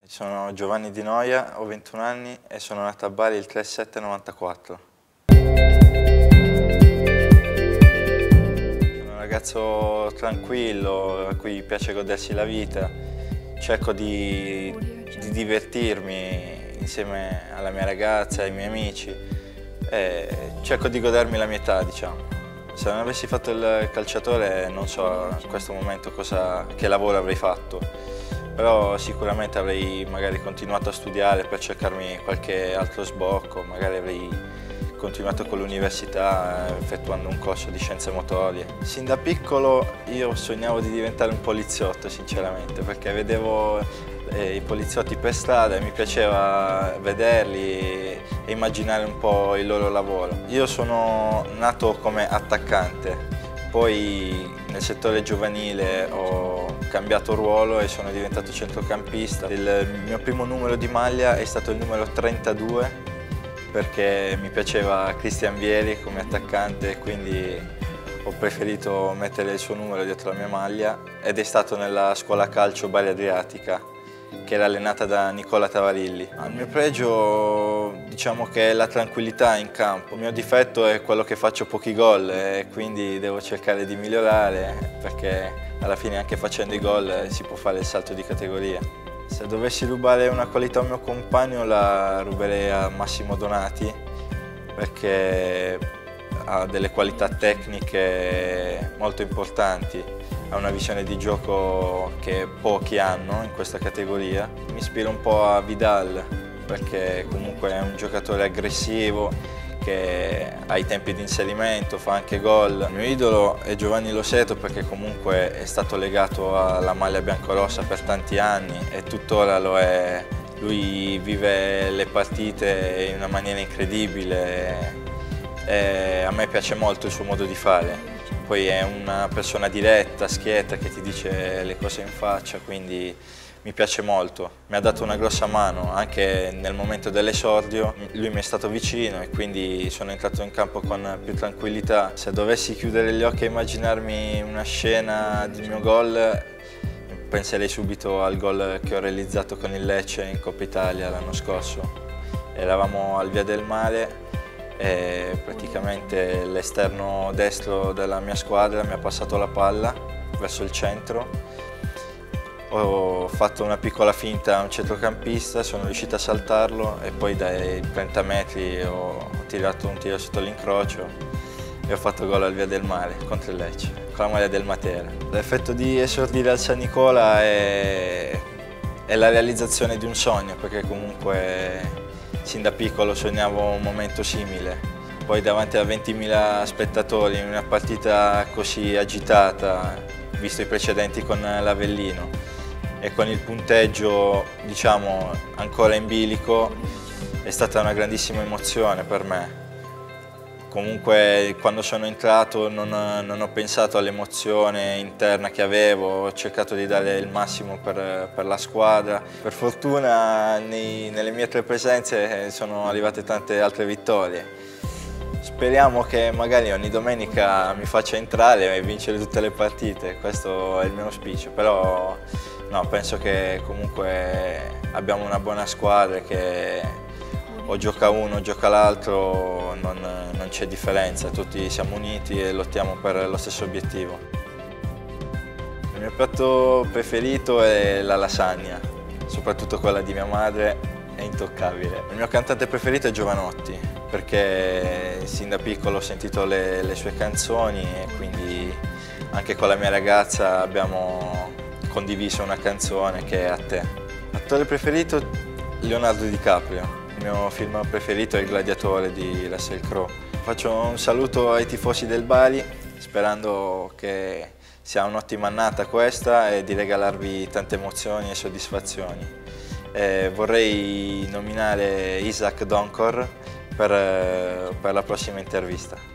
Sono Giovanni Di Noia, ho 21 anni e sono nato a Bari il 3/7/94. Sono un ragazzo tranquillo, a cui piace godersi la vita. Cerco di divertirmi insieme alla mia ragazza e ai miei amici e cerco di godermi la mia età, diciamo. Se non avessi fatto il calciatore non so in questo momento che lavoro avrei fatto, però sicuramente avrei magari continuato a studiare per cercarmi qualche altro sbocco, magari avrei continuato con l'università effettuando un corso di scienze motorie. Sin da piccolo io sognavo di diventare un poliziotto sinceramente, perché vedevo i poliziotti per strada e mi piaceva vederli e immaginare un po' il loro lavoro. Io sono nato come attaccante, poi nel settore giovanile ho cambiato ruolo e sono diventato centrocampista. Il mio primo numero di maglia è stato il numero 32 perché mi piaceva Cristian Vieri come attaccante e quindi ho preferito mettere il suo numero dietro la mia maglia ed è stato nella scuola calcio Bari Adriatica, che era allenata da Nicola Tavarilli. Il mio pregio diciamo che è la tranquillità in campo. Il mio difetto è quello che faccio pochi gol e quindi devo cercare di migliorare perché alla fine anche facendo i gol si può fare il salto di categoria. Se dovessi rubare una qualità a un mio compagno la ruberei a Massimo Donati perché ha delle qualità tecniche molto importanti, ha una visione di gioco che pochi hanno in questa categoria. Mi ispira un po' a Vidal perché comunque è un giocatore aggressivo che ha i tempi di inserimento, fa anche gol. Il mio idolo è Giovanni Lo Seto perché comunque è stato legato alla maglia biancorossa per tanti anni e tuttora lo è. Lui vive le partite in una maniera incredibile e a me piace molto il suo modo di fare. Poi è una persona diretta, schietta, che ti dice le cose in faccia, quindi mi piace molto. Mi ha dato una grossa mano, anche nel momento dell'esordio. Lui mi è stato vicino e quindi sono entrato in campo con più tranquillità. Se dovessi chiudere gli occhi e immaginarmi una scena del mio gol, penserei subito al gol che ho realizzato con il Lecce in Coppa Italia l'anno scorso. Eravamo al Via del Mare e praticamente l'esterno destro della mia squadra mi ha passato la palla verso il centro. Ho fatto una piccola finta a un centrocampista, sono riuscito a saltarlo e poi dai 30 metri ho tirato un tiro sotto l'incrocio e ho fatto gol al Via del Mare contro il Lecce, con la maglia del Matera. L'effetto di esordire al San Nicola è la realizzazione di un sogno, perché comunque sin da piccolo sognavo un momento simile. Poi davanti a 20.000 spettatori in una partita così agitata, visto i precedenti con l'Avellino e con il punteggio diciamo ancora in bilico, è stata una grandissima emozione per me. Comunque quando sono entrato non ho pensato all'emozione interna che avevo, ho cercato di dare il massimo per la squadra. Per fortuna nelle mie 3 presenze sono arrivate tante altre vittorie. Speriamo che magari ogni domenica mi faccia entrare e vincere tutte le partite, questo è il mio auspicio, però no, penso che comunque abbiamo una buona squadra che o gioca uno o gioca l'altro, non c'è differenza, tutti siamo uniti e lottiamo per lo stesso obiettivo. Il mio piatto preferito è la lasagna, soprattutto quella di mia madre, è intoccabile. Il mio cantante preferito è Jovanotti, perché sin da piccolo ho sentito le sue canzoni e quindi anche con la mia ragazza abbiamo condiviso una canzone che è A te. Attore preferito? Leonardo DiCaprio. Il mio film preferito è Il Gladiatore di Russell Crowe. Faccio un saluto ai tifosi del Bari, sperando che sia un'ottima annata questa e di regalarvi tante emozioni e soddisfazioni. Vorrei nominare Isaac Donkor per la prossima intervista.